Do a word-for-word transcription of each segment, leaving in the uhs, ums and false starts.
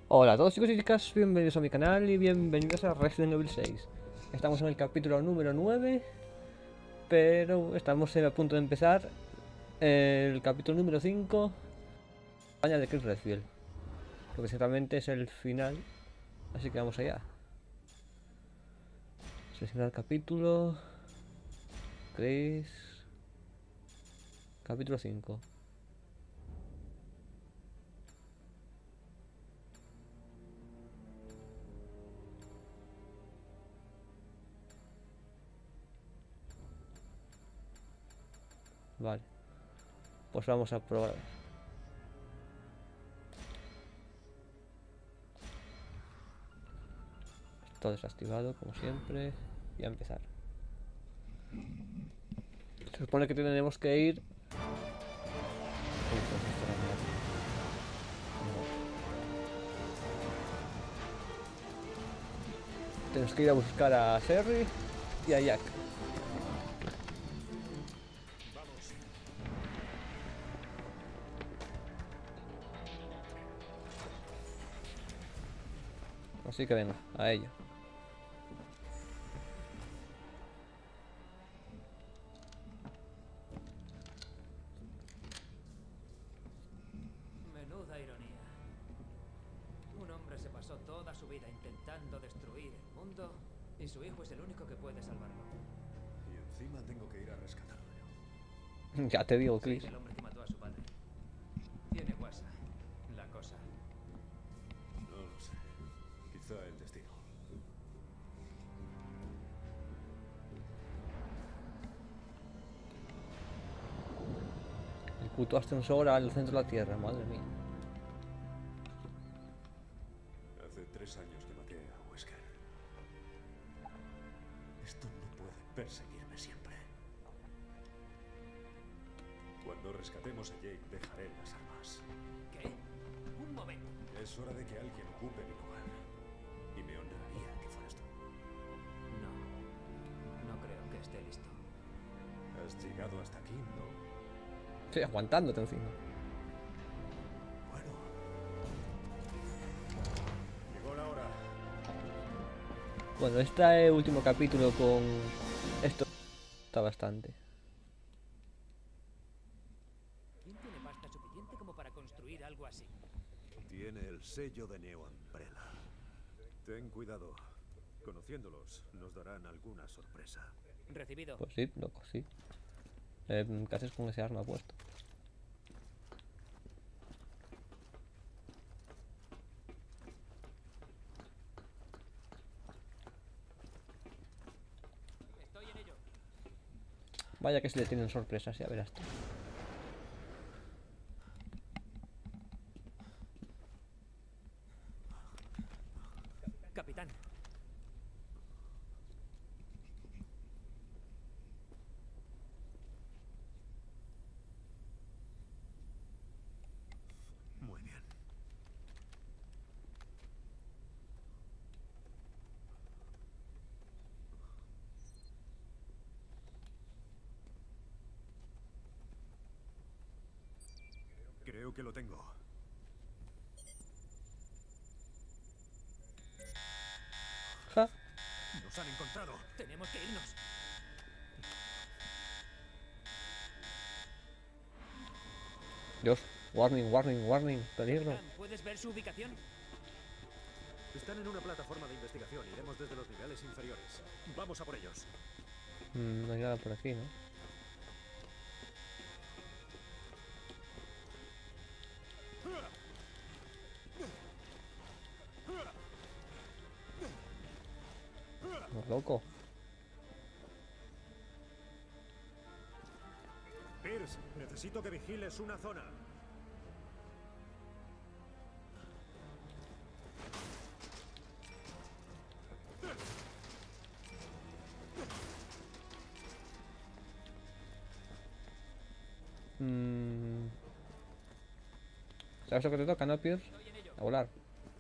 Hola a todos chicos y chicas, bienvenidos a mi canal y bienvenidos a Resident Evil seis. Estamos en el capítulo número nueve, pero estamos a punto de empezar el capítulo número cinco, campaña de Chris Redfield, lo que ciertamente es el final, así que vamos allá. Seleccionar capítulo, Chris, capítulo cinco. Vale, pues vamos a probar. Todo desactivado como siempre y a empezar. Se supone que tenemos que ir. Uy, pues esto era mierda. No. Tenemos que ir a buscar a Sherry y a Jack. Así que venga, a ello. Menuda ironía. Un hombre se pasó toda su vida intentando destruir el mundo y su hijo es el único que puede salvarlo. Y encima tengo que ir a rescatarlo yo. Ya te digo, Sí, Chris. el hombre que mató a su padre. Tiene guasa, la cosa. No lo sé. Quizá el destino. El puto ascensor al centro de la Tierra, madre mía. Hace tres años que maté a Wesker. Esto no puede perseguirme siempre. Cuando rescatemos a Jake, dejaré las armas. ¿Qué? Un momento. Es hora de que alguien ocupe mi lugar. Y me honraría que fueras tú. No, no creo que esté listo. Has llegado hasta aquí, ¿no? Estoy aguantándote encima. Bueno. Llegó la hora. Bueno, este último capítulo con esto está bastante. ¿Quién tiene pasta suficiente como para construir algo así? Tiene el sello de Neo Umbrella. Ten cuidado. Conociéndolos, nos darán alguna sorpresa. Recibido. Pues sí, loco, sí. Eh, ¿Qué haces con ese arma puesto? Estoy en ello. Vaya que se le tienen sorpresas, ya verás tú. Capitán. Muy bien. Creo que lo tengo. Ja. Nos han encontrado. Tenemos que irnos. Dios, warning, warning, warning, peligro. Capitán, ¿puedes ver su ubicación? Están en una plataforma de investigación. Iremos desde los niveles inferiores. Vamos a por ellos. Mm, no hay nada por aquí, ¿no? No, loco. Pierce, necesito que vigiles una zona. Mm. ¿Sabes lo que te toca, no, Pierce? Estoy en ello. A volar.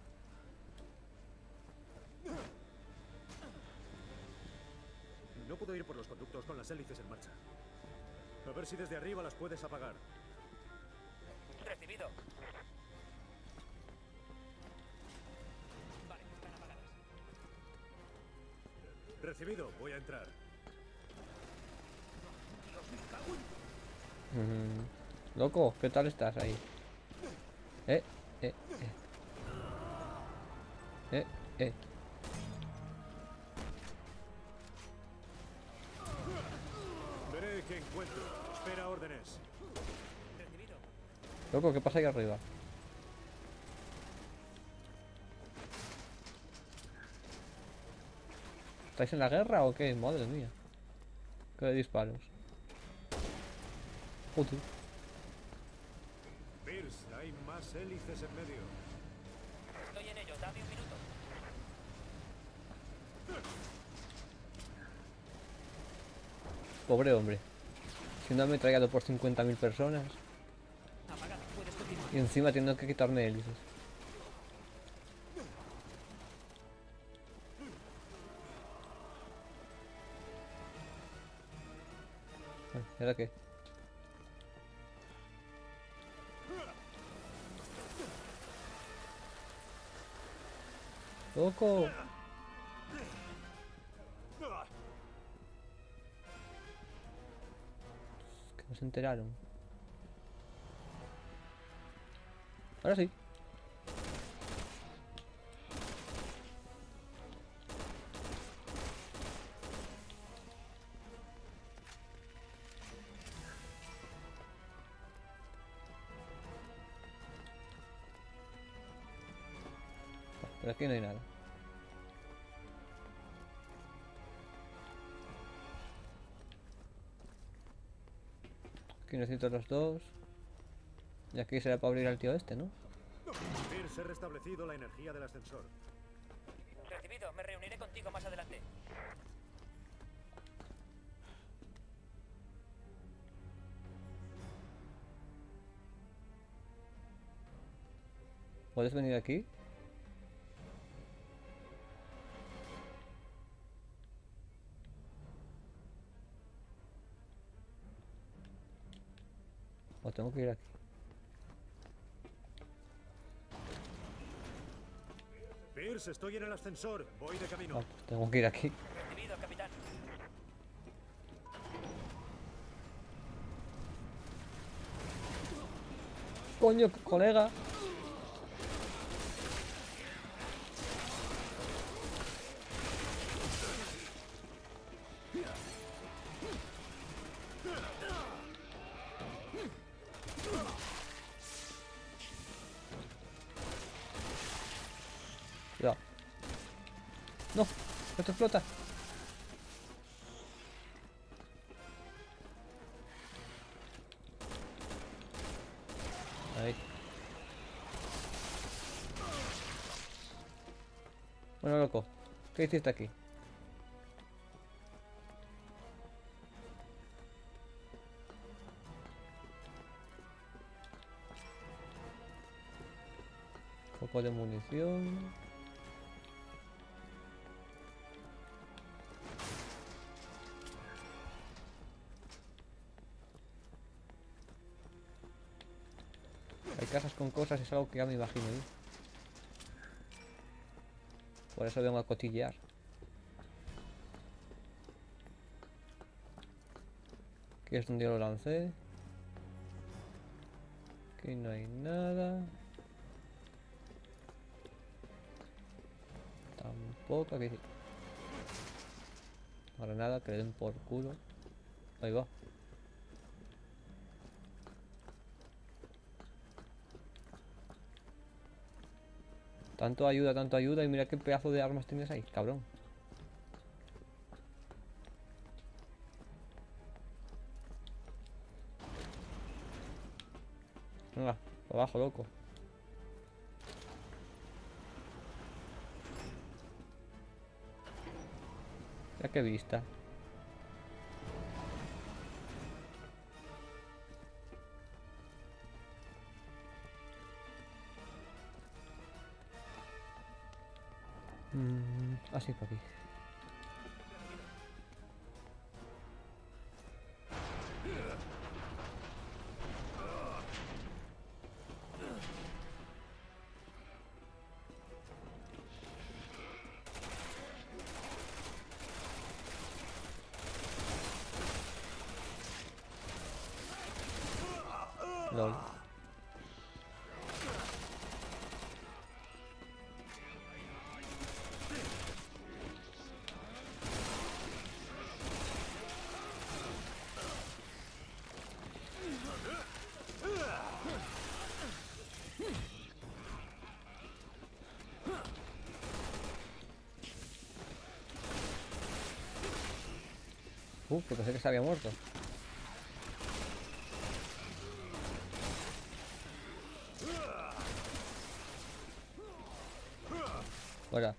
No puedo ir por los conductos con las hélices en marcha. A ver si desde arriba las puedes apagar. Recibido. Recibido, voy a entrar. Mm, loco, ¿qué tal estás ahí? Eh, eh, eh. Eh, eh. Veré qué encuentro. Espera órdenes. Recibido. Loco, ¿qué pasa ahí arriba? ¿Estáis en la guerra o qué? Madre mía. Qué de disparos. Joder. Pierce, hay más hélices en medio. Estoy en ello, dame un minuto. Pobre hombre. Siendo ametrallado por cincuenta mil personas. Apagado, puedes continuar. Y encima teniendo que quitarme hélices. Vale, ¿y ahora qué? ¡Loco! Que no se enteraron. Ahora sí. Pero aquí no hay nada. Aquí necesito los dos. Y aquí será para abrir al tío este, ¿no? Pierce, he restablecido la energía del ascensor. Recibido, me reuniré contigo más adelante. ¿Puedes venir aquí? ¿O tengo que ir aquí? Pierce, estoy en el ascensor. Voy de camino. Ah, pues tengo que ir aquí. Recibido, capitán. Coño, colega. Cuidado. No, esto explota. Ahí. Bueno, loco, ¿qué hiciste aquí? Poco de munición. Hay casas con cosas, es algo que ya me imagino yo. Por eso vengo a cotillear. Aquí es donde yo lo lancé. Aquí no hay nada. Tampoco, aquí sí. Ahora nada, que le den por culo. Ahí va. Tanto ayuda, tanto ayuda y mira qué pedazo de armas tienes ahí, cabrón. Venga, para abajo, loco. Ya que vista. Mm, así por aquí. Lol. Uh, que pensé que se había muerto. Fuera.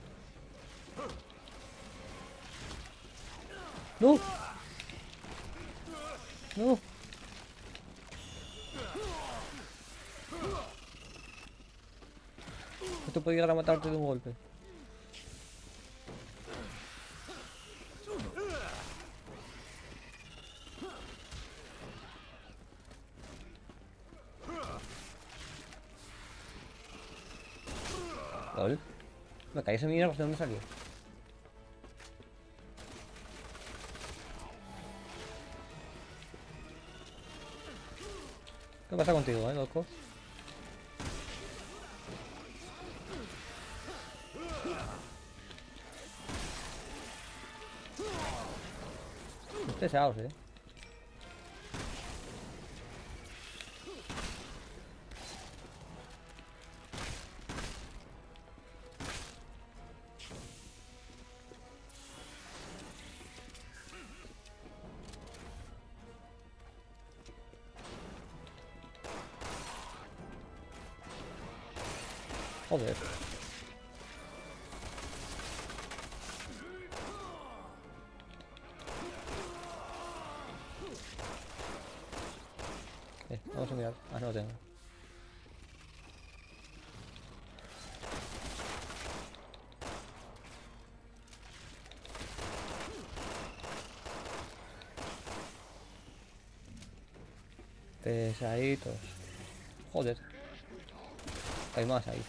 ¡No! ¡No! Esto puede llegar a matarte de un golpe. Lol. Me caí esa mierda, ¿de dónde salió? ¿Qué pasa contigo, eh, loco? Muy pesados, eh. Joder. Eh, vamos a mirar. Ah, no lo tengo. Pesaditos. Joder. Hay más ahí.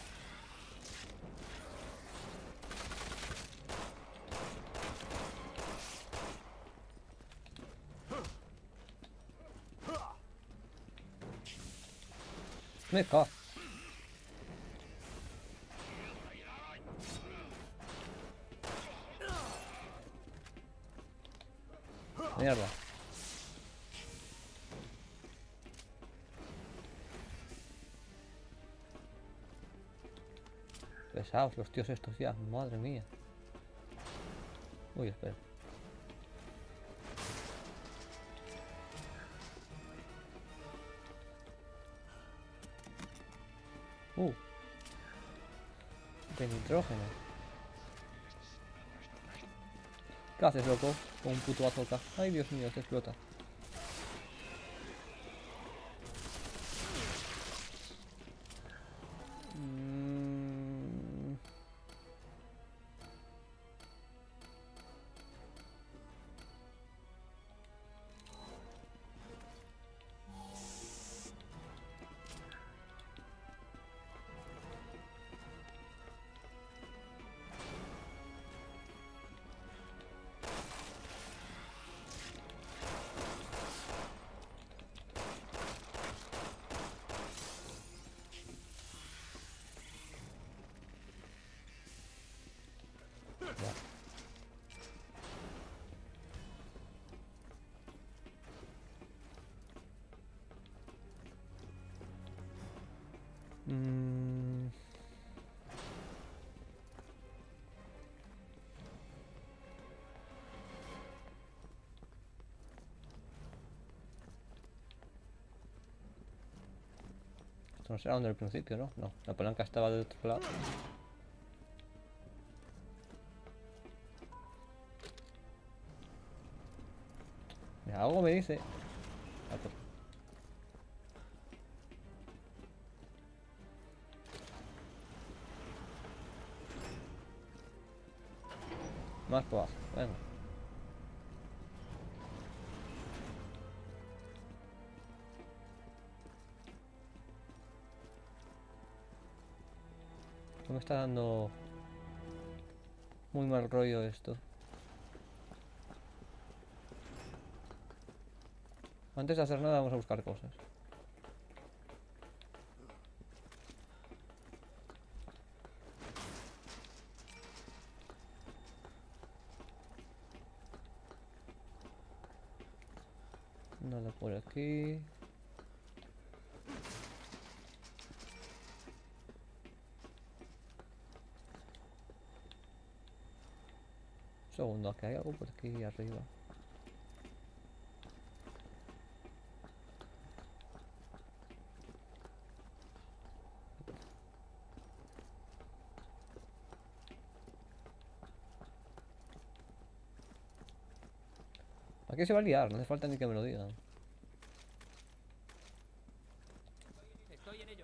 Me cago. Mierda. Pesados los tíos estos ya, madre mía. Uy, espera. Uh. De nitrógeno. ¿Qué haces, loco? Con un puto azúcar. Ay, Dios mío, se explota. Mm. Ya. Mm. Esto no será donde el principio, ¿no? No, la palanca estaba del otro lado. Mira, algo me dice. Ah, pues. Más por abajo, venga. Me está dando muy mal rollo esto. Antes de hacer nada vamos a buscar cosas. aquí. Un segundo, que hay algo por aquí arriba. Aquí se va a liar, no hace falta ni que me lo digan. Estoy en ello.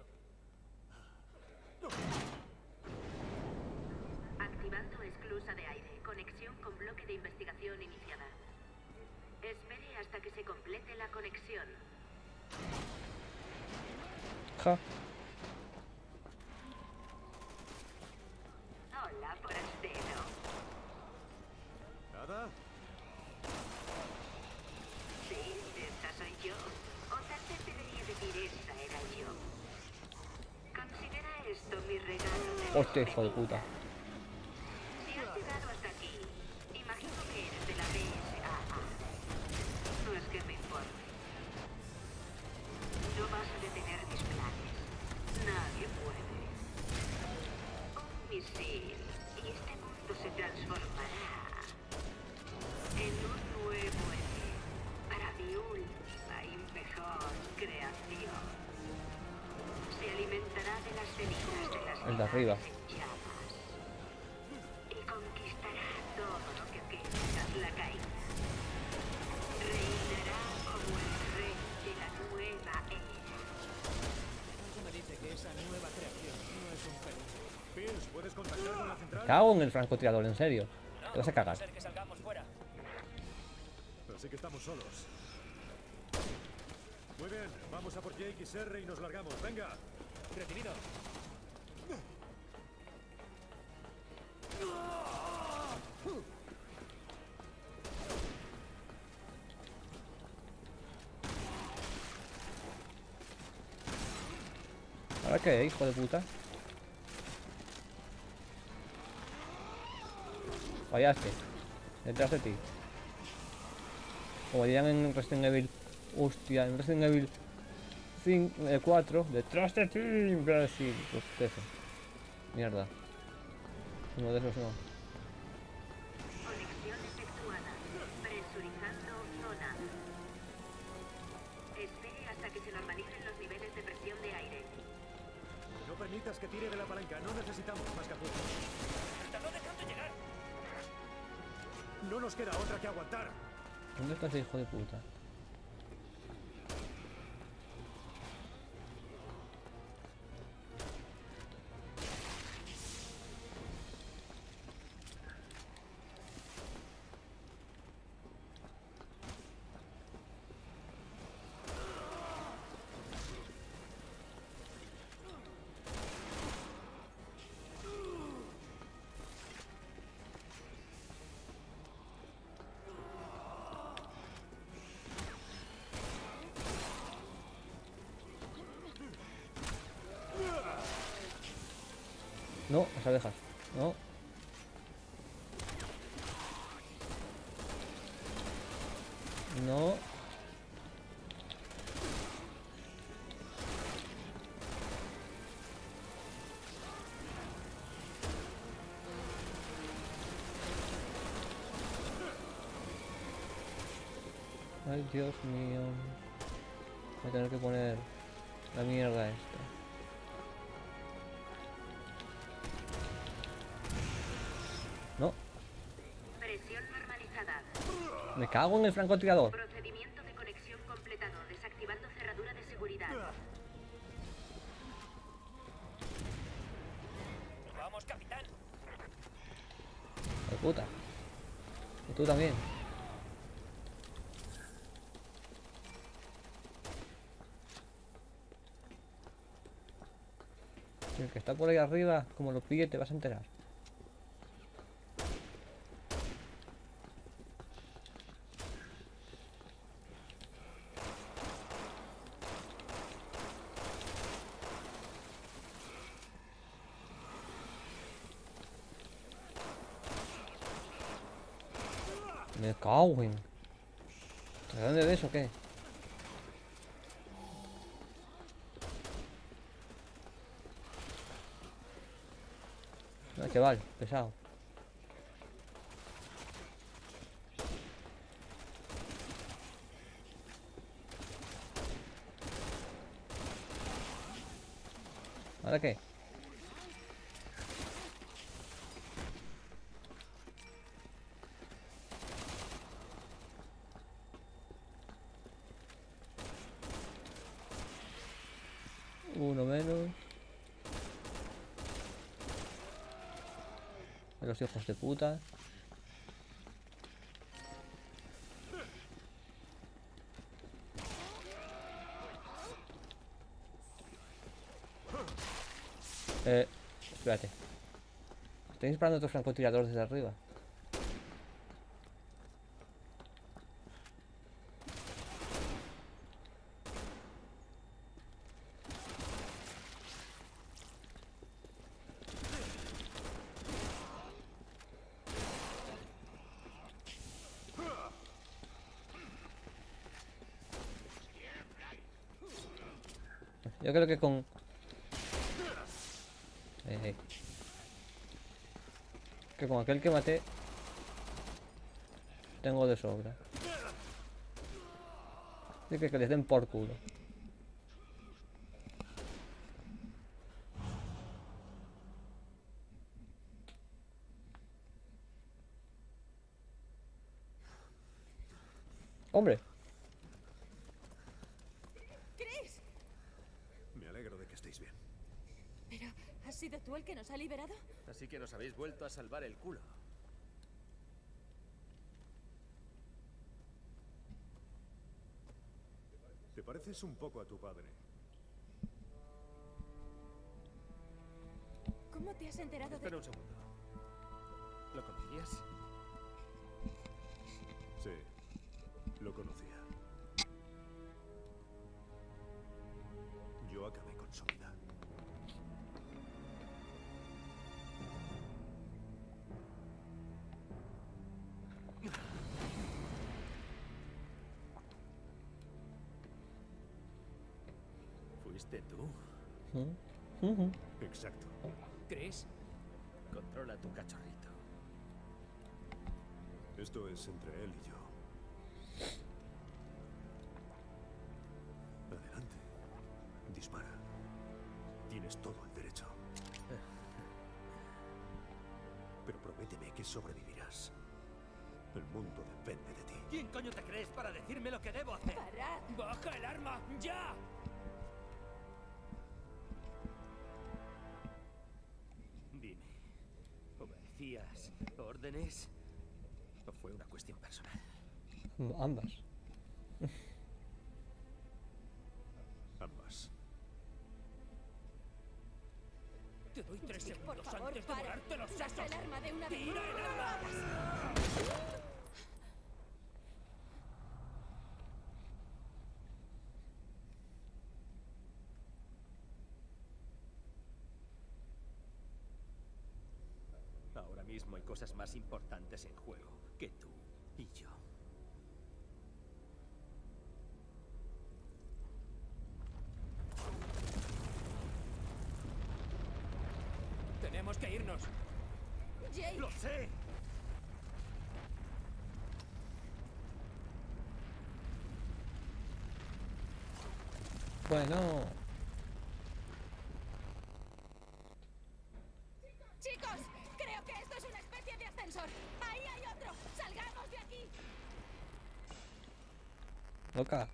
Activando esclusa de aire. Conexión con bloque de investigación iniciada. Espere hasta que se complete la conexión. Ja. Hola, forastero. ¿Nada? Sí, esta soy yo. O tal vez debería decir esta era yo. Considera esto mi regalo de Hostia, hijo de puta. Si has llegado hasta aquí, imagino que eres de la B S A A. No es que me informe. No vas a detener mis planes. Nadie puede. Un misil y este mundo se transformará en un nuevo Edén para mi última y mejor creación. Se alimentará de las cenizas de las El de arriba. ciudades en llamas y conquistará todo lo que quede tras la caída. Reinará como el rey de la nueva era. Algo me dice que esa nueva creación no es un peligro. Pills, ¿puedes contactar con la Me central? cago en el francotirador, en serio. Te vas a cagar. Ser que salgamos fuera. Así que estamos solos. Muy bien, vamos a por Jake y Serre y nos largamos. ¡Venga! Recibido. ¿Ahora qué, hijo de puta? Fallaste. Detrás de ti. Como dirían en Resident Evil. Hostia, en Resident Evil cinco, eh, cuatro. Detrás de ti, imbécil. Pues eso. Mierda. Uno de esos no. Conexión efectuada. Presurizando zona. Espere hasta que se normalicen los niveles de presión de aire. No permitas que tire de la palanca. No necesitamos más capullos. Tardó dejando llegar. No nos queda otra que aguantar. ¿Dónde está ese hijo de puta? No, las abejas. No. No. Ay, Dios mío. Voy a tener que poner la mierda esta. No, Presión normalizada. me cago en el francotirador. Procedimiento de conexión completado. Desactivando cerradura de seguridad. Vamos, capitán. De puta. Y tú también. El que está por ahí arriba, como lo pille, te vas a enterar. Me cago en... ¿Te dónde ves o qué? chaval, pesado. ¿Ahora qué? Uno menos. Los hijos de puta. Eh, espérate. Estoy disparando a otros francotiradores desde arriba. Yo creo que con... Eh, eh. Que con aquel que maté tengo de sobra. Así que que les den por culo. Hombre, ¡Chris! Me alegro de que estéis bien. ¿Pero has sido tú el que nos ha liberado? Así que nos habéis vuelto a salvar el culo. Te pareces un poco a tu padre. ¿Cómo te has enterado de...? Espera un segundo. ¿Lo conocías? Sí, lo conocía. Yo acabé con su vida. ¿Fuiste tú? ¿Mm? Ujú. Exacto. Chris, Controla tu cachorrito. Esto es entre él y yo. Adelante. Dispara. Tienes todo el derecho. Pero prométeme que sobrevivirás. El mundo depende de ti. ¿quién coño te crees para decirme lo que debo hacer? ¡Parad! ¡Baja el arma! ¡Ya! Dime, ¿obedecías órdenes o fue una cuestión personal? Ambas. Ambas. Te doy tres Jake, por segundos favor, antes de para. volarte los Saca sesos. el arma de una vez. ¡Tira el ¡No lo arma! hagas! Ahora mismo hay cosas más importantes en juego que tú y yo. Tenemos que irnos. Jake, ¡Lo sé! Bueno, chicos, creo que esto es una especie de ascensor. Ahí hay otro. ¡Salgamos de aquí! loca.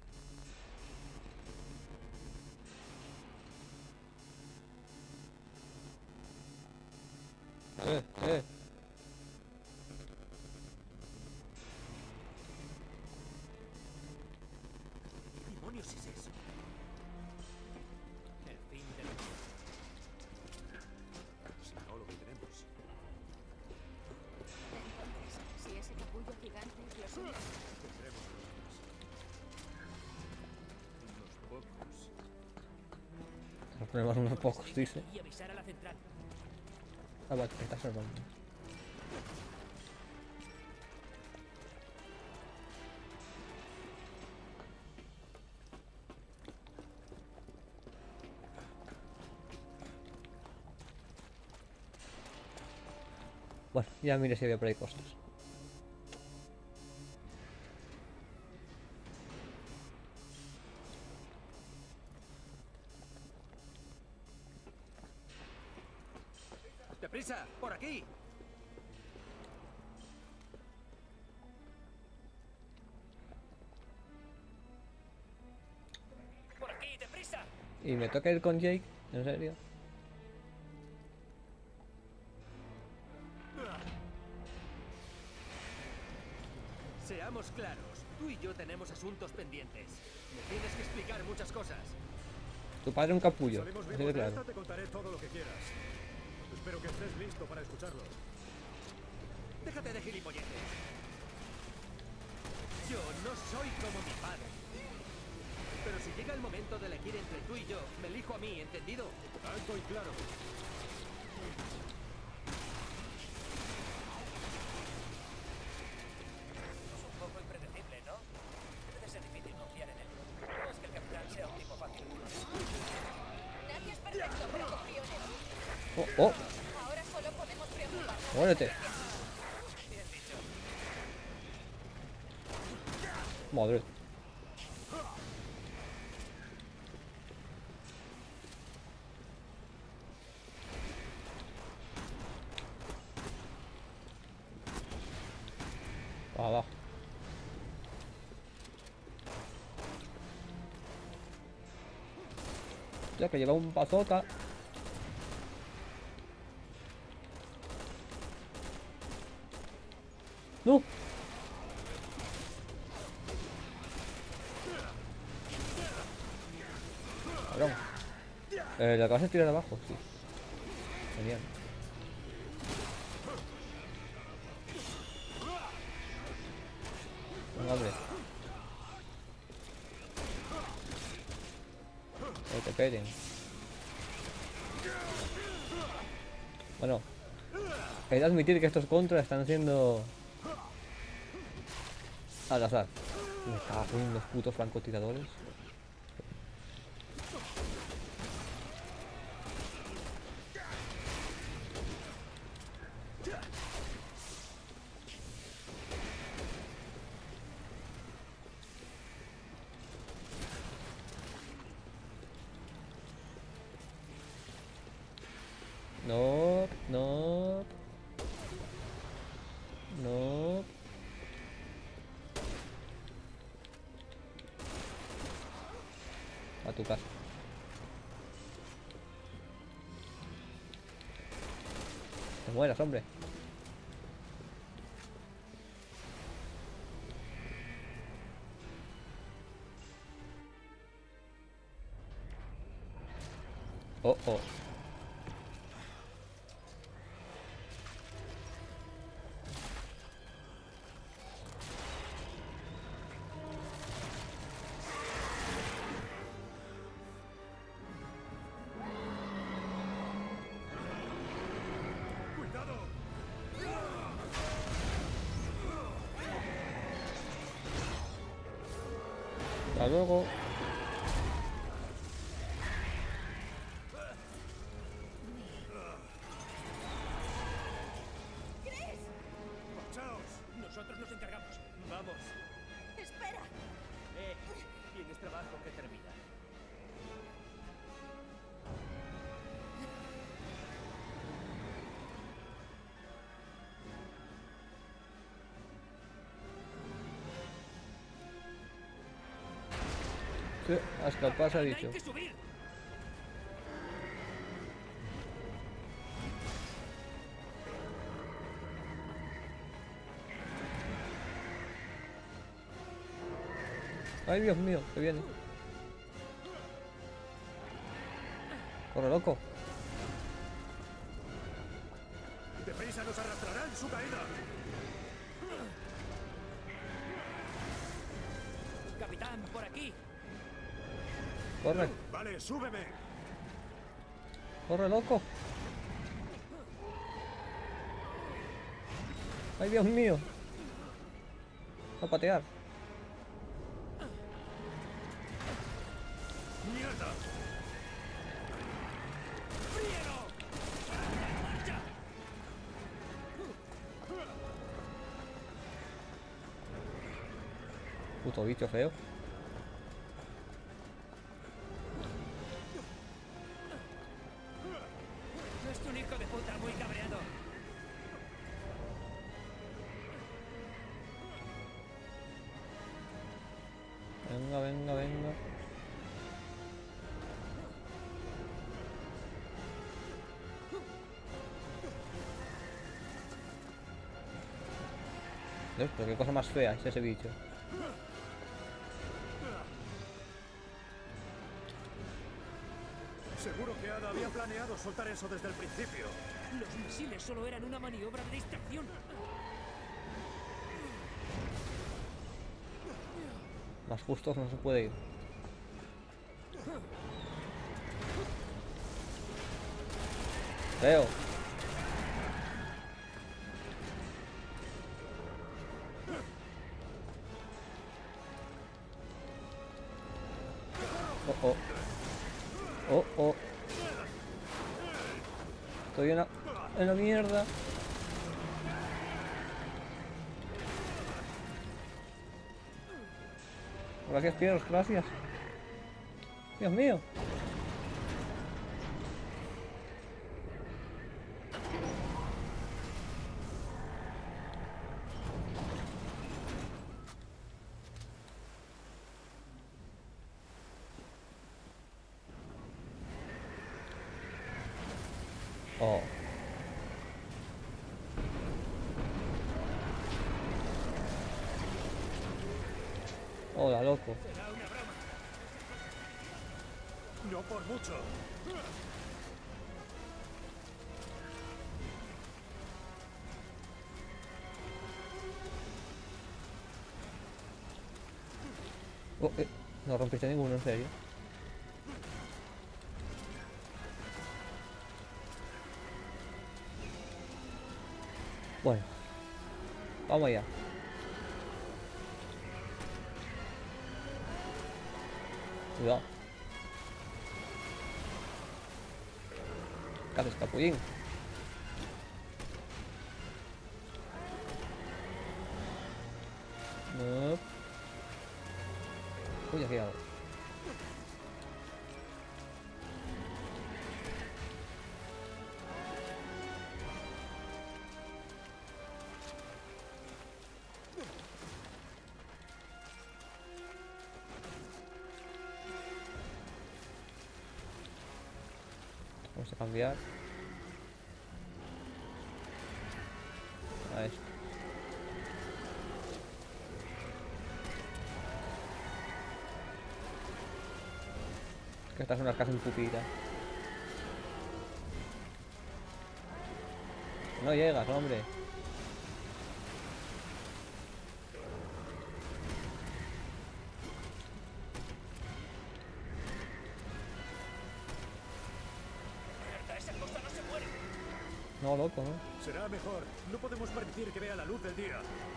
Eh, eh. ¿Qué demonios es eso? El fin del mundo. Si no lo tenemos. Entonces, si ese capullo gigante es lo suyo, Tendremos Unos pocos. Nos ponemos unos pocos, dice. Y avisar a la central. Ah, vale, está salvando. Bueno, ya mire si había por ahí costos. ¡Deprisa! ¡Por aquí! ¡Por aquí, deprisa! Y me toca ir con Jake, ¿en serio? Seamos claros, tú y yo tenemos asuntos pendientes. Me tienes que explicar muchas cosas. Tu padre es un capullo, Salimos así vivos de de claro. esta, te contaré todo lo que quieras. Espero que estés listo para escucharlo. Déjate de gilipolleces. Yo no soy como mi padre. Pero si llega el momento de elegir entre tú y yo, me elijo a mí, ¿entendido? Alto y claro. Es un poco impredecible, ¿no? Debe de ser difícil confiar en él. No es que el capitán sea un tipo fácil. Nadie es perfecto, pero confío en él. Oh, oh, Ahora solo podemos preocuparnos. muérete. Madre. Para abajo. Ya que lleva un bazooka. ¡No! Cabrón. Eh, ¿le acabas de tirar abajo? Sí. Genial. Venga, hombre. Que te peguen. Bueno, hay que admitir que estos contras están siendo al azar. Me cago en los putos francotiradores. No, no. No. A tu casa. Te mueras, hombre. Oh, oh. ¡Cuidado! Hasta luego. ¡Marchaos! Nosotros nos encargamos. Vamos. ¡Espera! Eh, tienes trabajo que terminar. Sí, hasta pasa Hay dicho. que subir. Ay, Dios mío, que viene. Corre, loco. ¡Deprisa nos arrastrarán su caída! Capitán, por aquí. Corre, Vale, súbeme. corre, loco. Ay, Dios mío. A patear. ¡Mierda! Puto bicho feo. No es un hijo de puta muy cabreado. Venga, venga, venga. Dios, pero qué cosa más fea es ese bicho. Seguro que Ada había planeado soltar eso desde el principio. Los misiles solo eran una maniobra de distracción. Más justos no se puede ir. Feo. Oh, oh. Oh, oh. Estoy en la, en la mierda. Gracias, Pierre, gracias. Dios mío. Oh. Hola, loco. No por mucho. Oh, eh, no rompiste ninguno, en serio. Bueno, vamos allá. Cuidado. ¿Qué haces, capullín? No. Uy, aquí hago. Vamos a cambiar a esto. Que esta es una casa pupita. No llegas, hombre. No, loco, ¿no? Será mejor. No podemos permitir que vea la luz del día.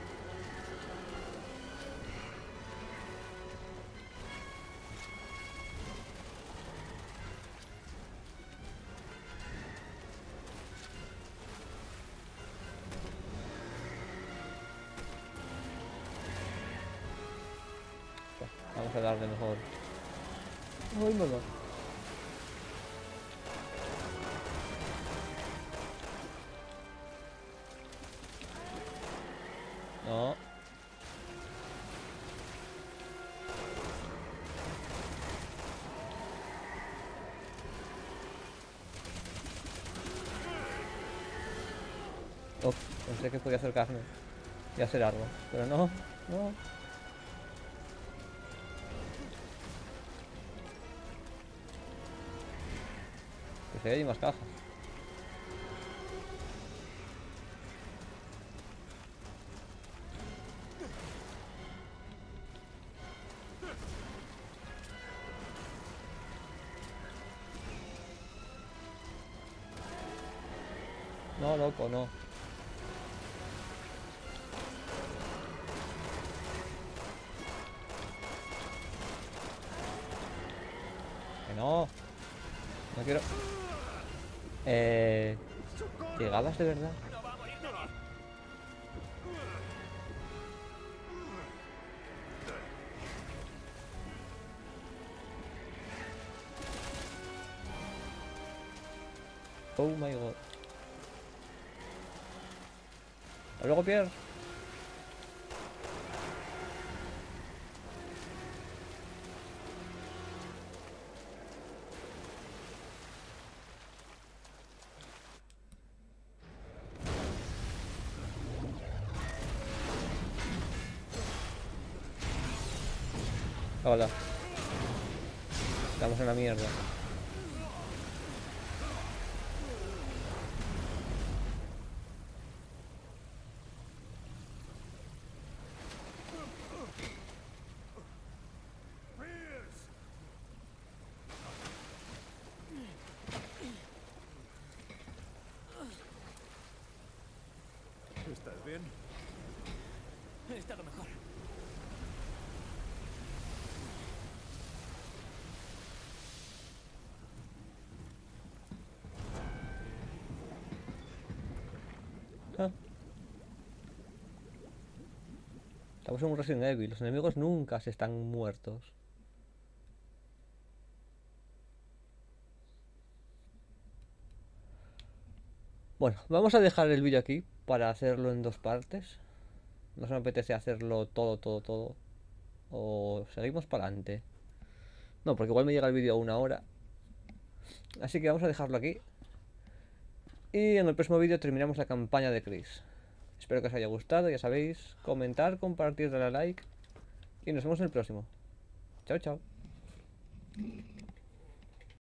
Vamos a darle mejor. Uy, no, no. No. Oh, pensé que podía acercarme y hacer algo, pero no, no. Pues ahí hay más cajas. No, loco, no. Que no. No quiero. Eh. ¿Llegabas de verdad? Oh my god. Hasta luego, Pierre. Hola. Estamos en la mierda. ¿Estás bien? He estado mejor. Ah. Estamos en un Resident Evil. Los enemigos nunca se están muertos. Bueno, vamos a dejar el vídeo aquí para hacerlo en dos partes. No se me apetece hacerlo todo, todo, todo. O seguimos para adelante. No, porque igual me llega el vídeo a una hora. Así que vamos a dejarlo aquí. Y en el próximo vídeo terminamos la campaña de Chris. Espero que os haya gustado, ya sabéis. Comentar, compartir, darle a like. Y nos vemos en el próximo. Chao, chao.